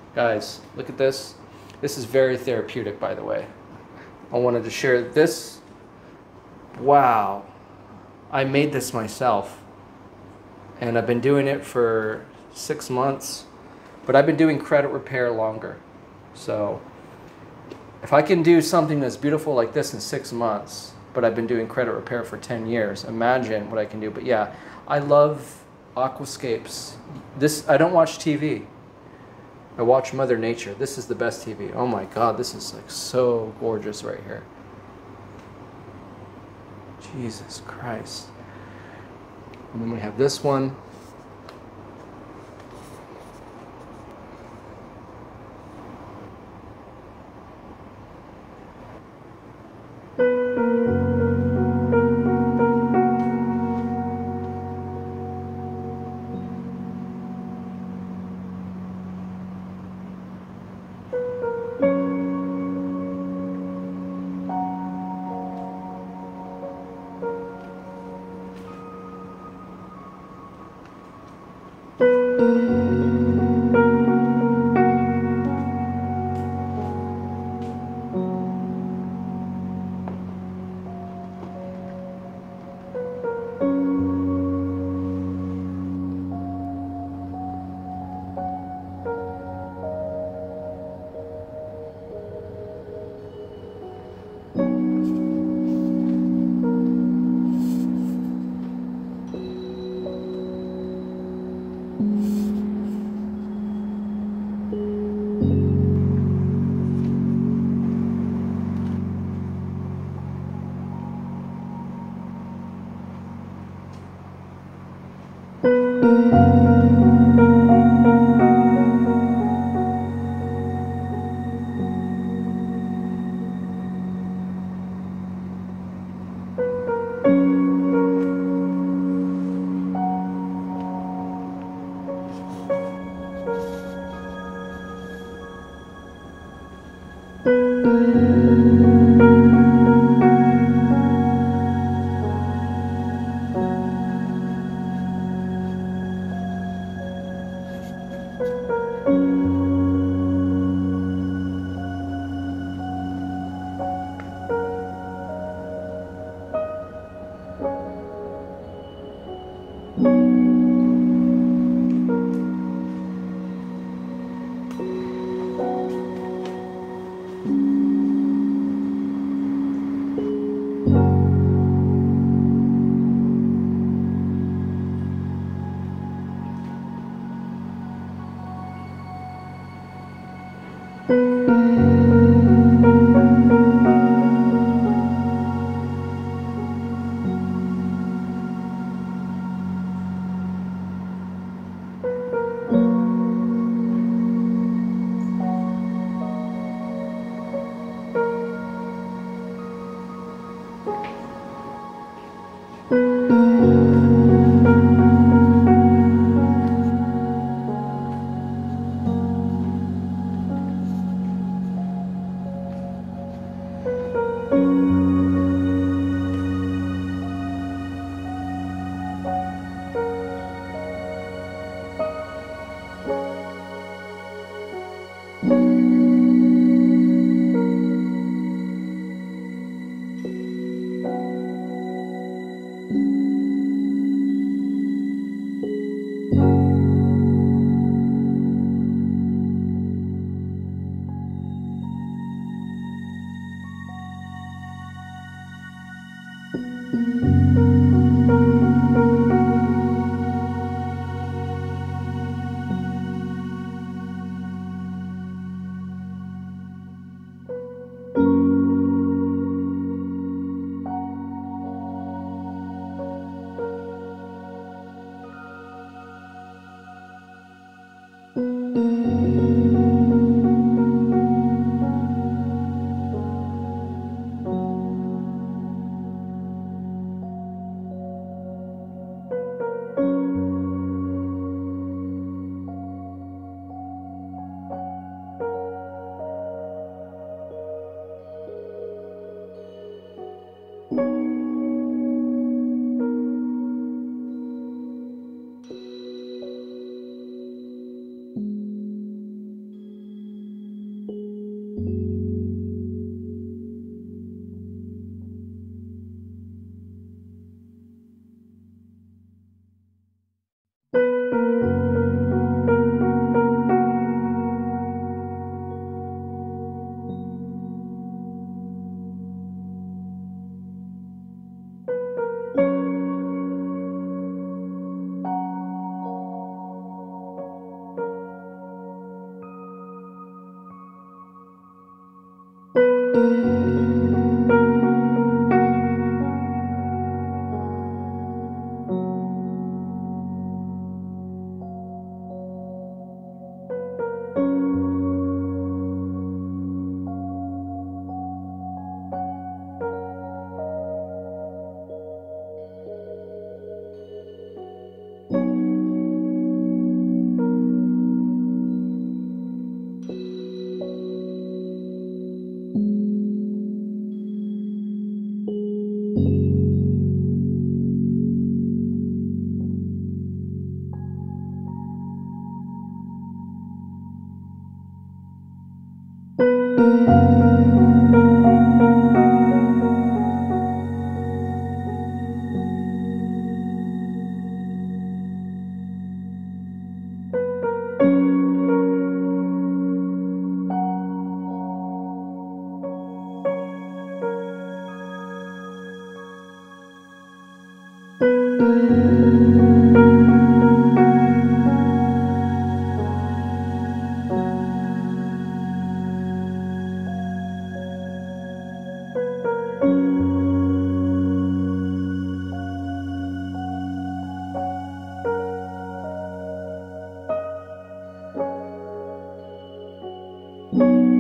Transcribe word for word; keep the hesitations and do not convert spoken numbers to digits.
Guys, look at this. This is very therapeutic, by the way. I wanted to share this. Wow. I made this myself. And I've been doing it for six months. But I've been doing credit repair longer. So if I can do something that's beautiful like this in six months, but I've been doing credit repair for ten years, imagine what I can do. But yeah, I love aquascapes. This, I don't watch T V. I watch Mother Nature. This is the best T V. Oh my God, this is like so gorgeous right here. Jesus Christ. And then we have this one. you.